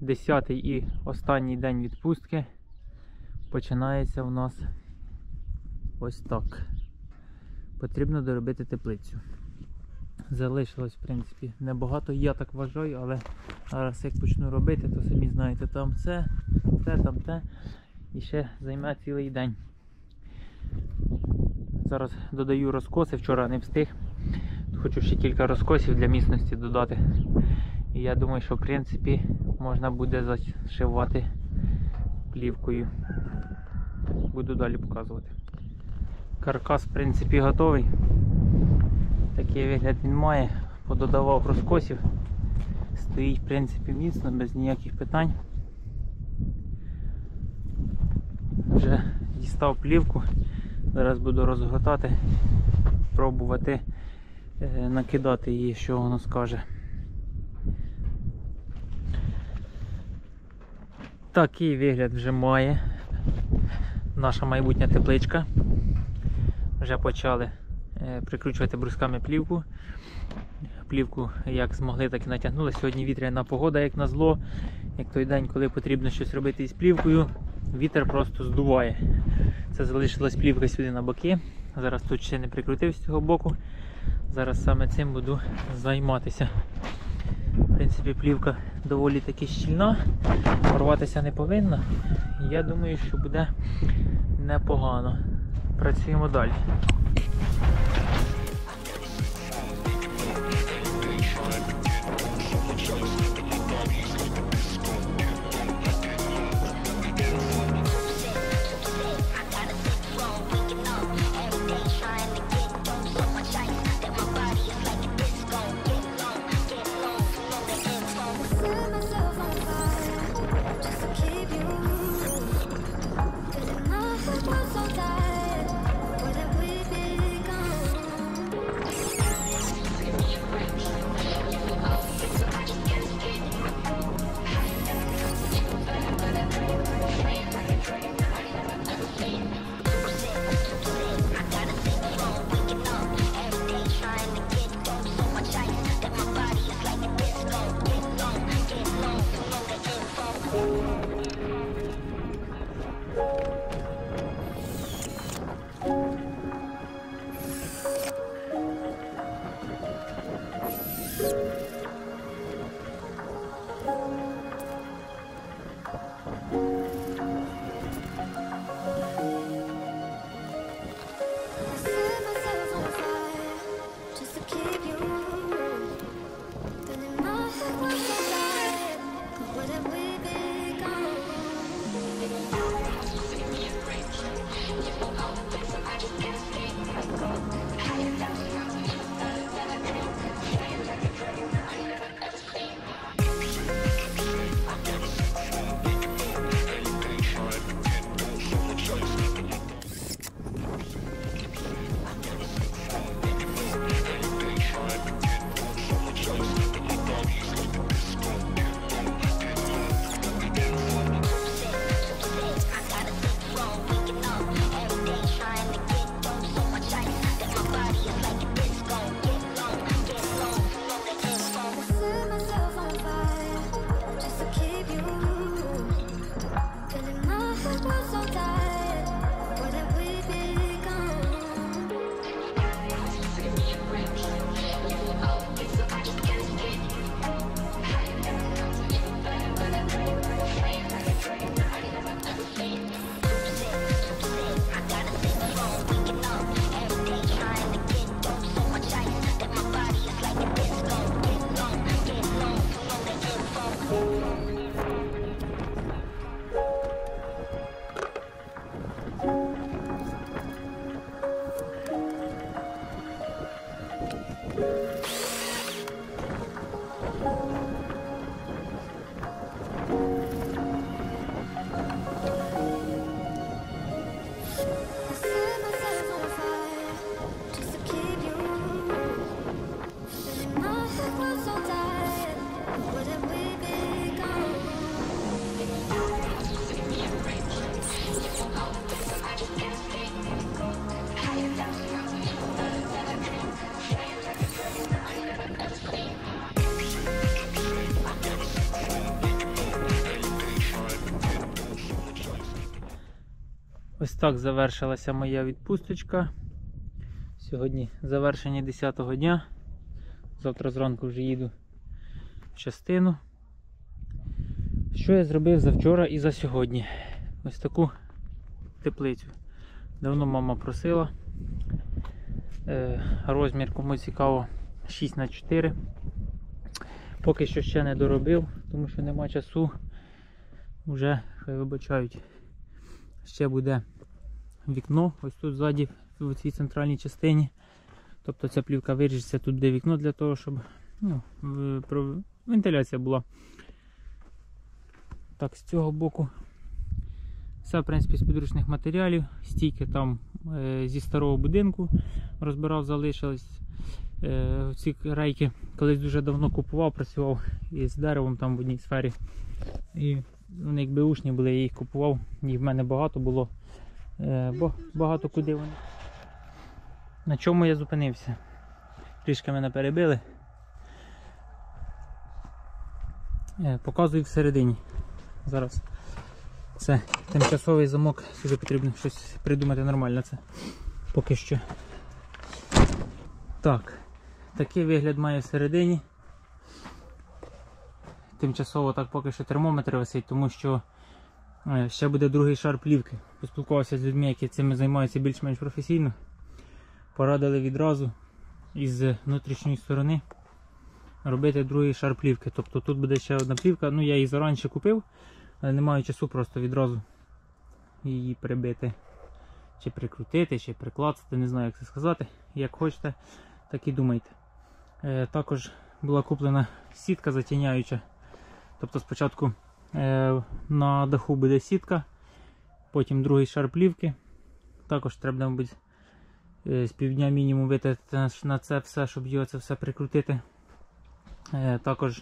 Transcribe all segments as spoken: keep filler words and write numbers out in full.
десятий і останній день відпустки починається у нас ось так. Потрібно доробити теплицю. Залишилось, в принципі, небагато, я так вважаю, але зараз як почну робити, то самі знаєте, там це, те, там те, і ще займе цілий день. Зараз додаю розкоси, вчора не встиг. Хочу ще кілька розкосів для міцності додати. І я думаю, що в принципі можна буде зашивати плівкою. Буду далі показувати. Каркас в принципі готовий. Такий вигляд він має. Пододавав розкосів. Стоїть в принципі міцно, без ніяких питань. Вже дістав плівку. Зараз буду розгортати, пробувати е, накидати її, що воно скаже. Такий вигляд вже має наша майбутня тепличка. Вже почали е, прикручувати брусками плівку. Плівку як змогли, так і натягнули. Сьогодні вітряна погода, як назло. Як той день, коли потрібно щось робити із плівкою, вітер просто здуває. Це залишилась плівка сюди на боки. Зараз тут ще не прикрутив з цього боку. Зараз саме цим буду займатися. В принципі, плівка доволі таки щільна, порватися не повинна. Я думаю, що буде непогано. Працюємо далі. Ось так завершилася моя відпусточка. Сьогодні завершення десятого дня. Завтра зранку вже їду в частину. Що я зробив за вчора і за сьогодні? Ось таку теплицю. Давно мама просила. Е, розмір, кому цікаво, шість на чотири. Поки що ще не доробив, тому що нема часу. Вже, хай вибачають, ще буде вікно, ось тут ззаді, в цій центральній частині. Тобто ця плівка виріжеться, тут де вікно для того, щоб ну, вентиляція була. Так, з цього боку все, в принципі, з підручних матеріалів. Стійки там е, зі старого будинку розбирав, залишились. Е, ці рейки колись дуже давно купував, працював із деревом там в одній сфері. І вони як беушні були, я їх купував, їх в мене багато було. Е, бо багато куди вони. На чому я зупинився? Трішки мене перебили. Е, показую всередині. Зараз це тимчасовий замок, сюди потрібно щось придумати нормально це. Поки що. Так, такий вигляд має всередині. Тимчасово так поки що термометр висить, тому що ще буде другий шар плівки. Поспілкувався з людьми, які цим займаються більш-менш професійно. Порадили відразу із внутрішньої сторони робити другий шар плівки. Тобто тут буде ще одна плівка, ну я її зараніше купив, але не маю часу просто відразу її прибити. Чи прикрутити, чи приклацати, не знаю як це сказати. Як хочете, так і думайте. Е, також була куплена сітка затіняюча. Тобто спочатку е, на даху буде сітка, потім другий шар плівки. Також треба, мабуть, е, з півдня мінімум витратити на це все, щоб його це все прикрутити. Е, також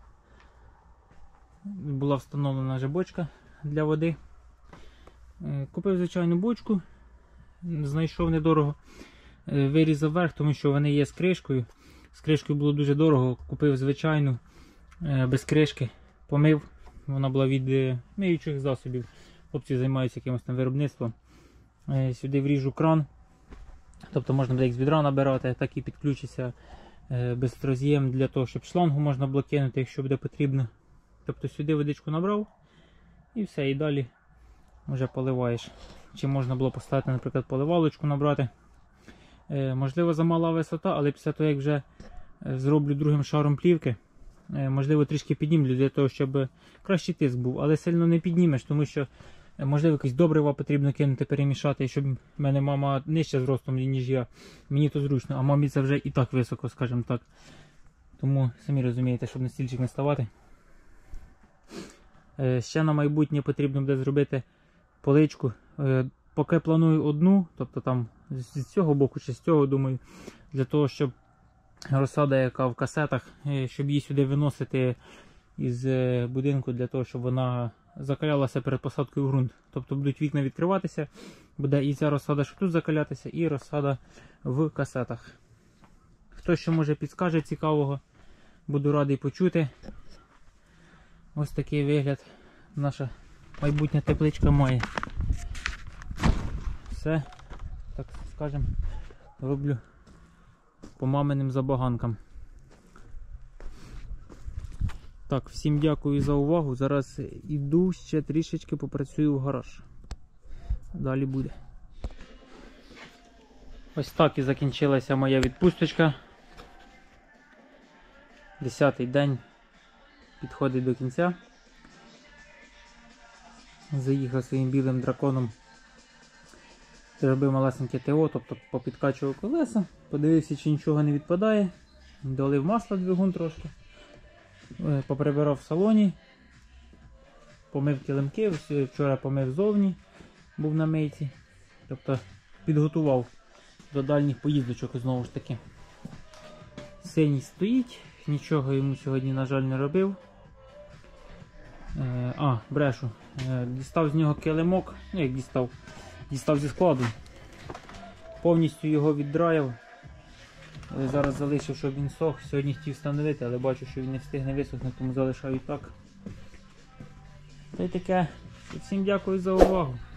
була встановлена вже бочка для води. Е, купив звичайну бочку, знайшов недорого. Е, вирізав верх, тому що вони є з кришкою. З кришкою було дуже дорого, купив звичайну, е, без кришки. Помив, вона була від миючих засобів. Хлопці займаються якимось там виробництвом. Сюди вріжу кран. Тобто можна буде як з відра набирати, так і підключиться безроз'єм для того, щоб шлангу можна було кинути, якщо буде потрібно. Тобто сюди водичку набрав і все, і далі вже поливаєш. Чи можна було поставити, наприклад, поливалочку набрати. Можливо, замала висота, але після того, як вже зроблю другим шаром плівки, можливо, трішки піднімлю для того, щоб кращий тиск був, але сильно не піднімеш, тому що, можливо, якесь добрива потрібно кинути, перемішати, щоб в мене мама нижче зростом, ніж я. Мені то зручно, а мамі це вже і так високо, скажімо так. Тому, самі розумієте, щоб на стільчик не ставати. Ще на майбутнє потрібно буде зробити поличку. Поки планую одну, тобто там з цього боку чи з цього, думаю, для того, щоб розсада, яка в касетах, щоб її сюди виносити із будинку, для того, щоб вона закалялася перед посадкою в ґрунт. Тобто будуть вікна відкриватися, буде і ця розсада, що тут закалятися, і розсада в касетах. Хто що може підскаже цікавого, буду радий почути. Ось такий вигляд наша майбутня тепличка має. Все, так скажемо, роблю по маминим забаганкам. Так, всім дякую за увагу. Зараз іду ще трішечки попрацюю в гараж. Далі буде. Ось так і закінчилася моя відпусточка. Десятий день підходить до кінця. Заїхав своїм білим драконом. Зробив малесеньке ТО, тобто попідкачував колеса, подивився, чи нічого не відпадає, долив масла в двигун трошки, поприбирав в салоні, помив килимки, вчора помив зовні, був на мийці, тобто підготував до дальніх поїздочок знову ж таки. Синій стоїть, нічого йому сьогодні, на жаль, не робив. А, брешу, дістав з нього килимок, ну як дістав, дістав зі складу, повністю його віддраяв. Зараз залишив, щоб він сох. Сьогодні хотів встановити, але бачу, що він не встигне висохнути, тому залишаю так. Та й таке. Всім дякую за увагу.